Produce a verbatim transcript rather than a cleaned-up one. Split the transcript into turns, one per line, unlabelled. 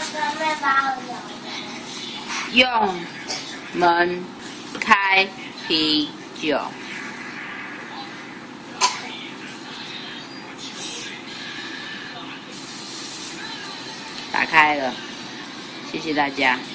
准备把我咬的。
用门开啤酒。打开了，谢谢大家。